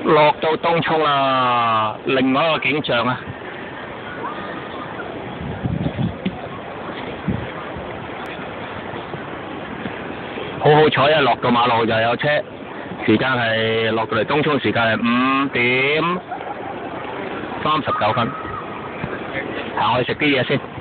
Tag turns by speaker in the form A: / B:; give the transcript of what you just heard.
A: 落到東涌啦，另外一個景象啊！好好彩啊！落到馬路就有車，時間係落到嚟東涌時間係5:39。行去食啲嘢先。